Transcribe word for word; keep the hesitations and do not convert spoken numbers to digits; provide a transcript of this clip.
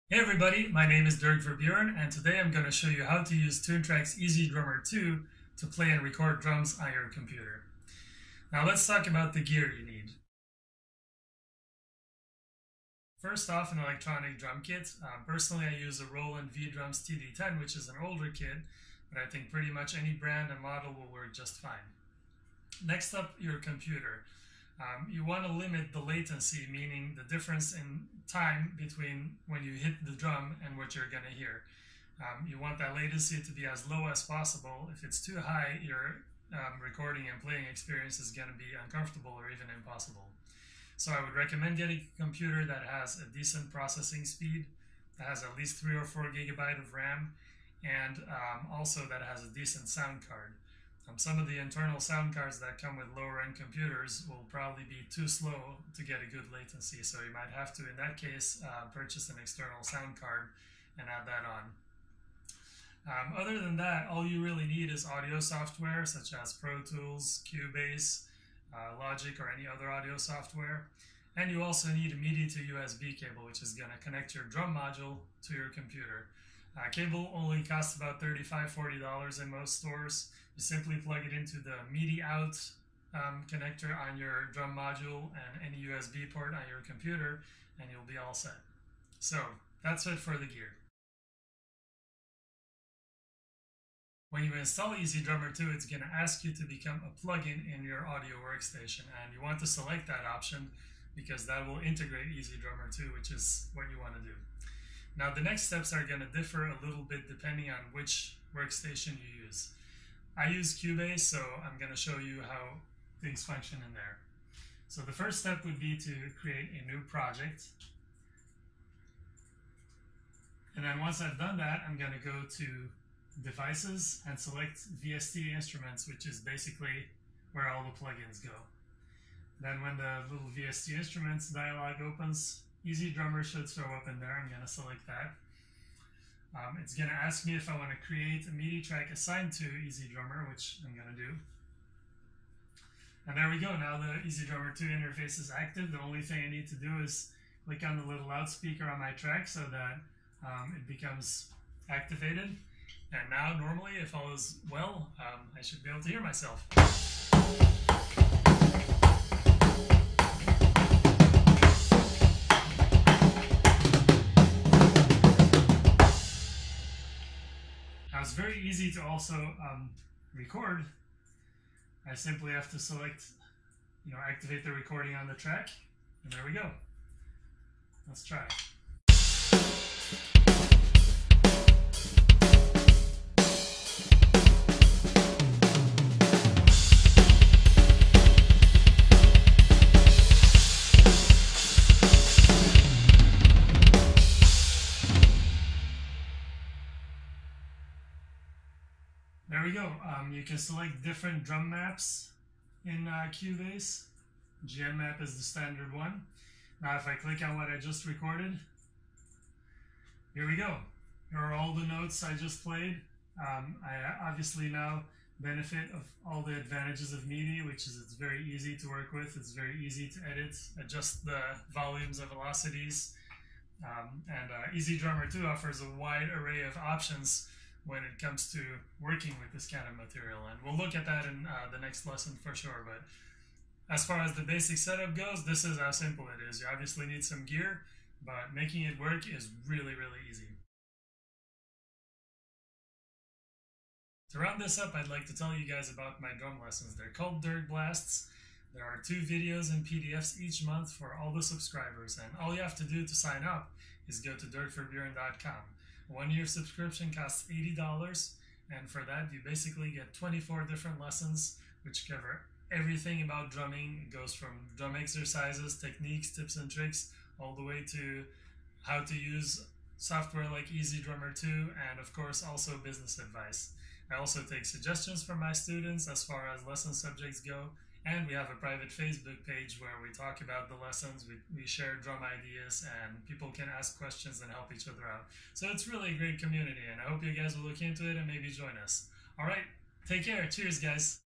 Hey everybody, my name is Dirk Verburen, and today I'm going to show you how to use Toontrack's EZDrummer two to play and record drums on your computer. Now let's talk about the gear you need. First off, an electronic drum kit. Uh, personally, I use a Roland V-Drums T D ten, which is an older kit, but I think pretty much any brand and model will work just fine. Next up, your computer. Um, you want to limit the latency, meaning the difference in time between when you hit the drum and what you're going to hear. Um, you want that latency to be as low as possible. If it's too high, your um, recording and playing experience is going to be uncomfortable or even impossible. So I would recommend getting a computer that has a decent processing speed, that has at least three or four gigabyte of RAM, and um, also that has a decent sound card. Um, some of the internal sound cards that come with lower end computers will probably be too slow to get a good latency, so you might have to, in that case, uh, purchase an external sound card and add that on. Um, other than that, all you really need is audio software such as Pro Tools, Cubase, uh, Logic, or any other audio software. And you also need a MIDI to U S B cable, which is going to connect your drum module to your computer. Uh, cable only costs about thirty-five dollars, forty dollars in most stores. You simply plug it into the MIDI out um, connector on your drum module and any U S B port on your computer, and you'll be all set. So that's it for the gear. When you install EZDrummer two, it's going to ask you to become a plugin in your audio workstation, and you want to select that option because that will integrate EZDrummer two, which is what you want to do. Now the next steps are going to differ a little bit depending on which workstation you use. I use Cubase, so I'm going to show you how things function in there. So the first step would be to create a new project. And then once I've done that, I'm going to go to Devices and select V S T Instruments, which is basically where all the plugins go. Then when the little V S T Instruments dialog opens, EZDrummer should show up in there. I'm going to select that. Um, it's going to ask me if I want to create a MIDI track assigned to EZDrummer, which I'm going to do. And there we go. Now the EZDrummer two interface is active. The only thing I need to do is click on the little loudspeaker on my track so that um, it becomes activated. And now, normally, if all is well, um, I should be able to hear myself. Now, it's very easy to also um, record. I simply have to select, you know, activate the recording on the track, and there we go. Let's try. There we go. Um, you can select different drum maps in uh, Cubase. G M map is the standard one. Now if I click on what I just recorded, here we go. Here are all the notes I just played. Um, I obviously now benefit of all the advantages of MIDI, which is it's very easy to work with. It's very easy to edit, adjust the volumes and velocities. Um, and uh, EZDrummer two offers a wide array of options when it comes to working with this kind of material, and we'll look at that in uh, the next lesson for sure. But as far as the basic setup goes, this is how simple it is. You obviously need some gear, but making it work is really, really easy. To round this up, I'd like to tell you guys about my drum lessons. They're called Dirk Blasts. There are two videos and P D Fs each month for all the subscribers, and all you have to do to sign up is go to dirk verburen dot com. One year subscription costs eighty dollars, and for that you basically get twenty-four different lessons which cover everything about drumming. It goes from drum exercises, techniques, tips and tricks, all the way to how to use software like EZDrummer two, and of course also business advice. I also take suggestions from my students as far as lesson subjects go, and we have a private Facebook page where we talk about the lessons, we, we share drum ideas, and people can ask questions and help each other out. So it's really a great community, and I hope you guys will look into it and maybe join us. All right, take care. Cheers, guys.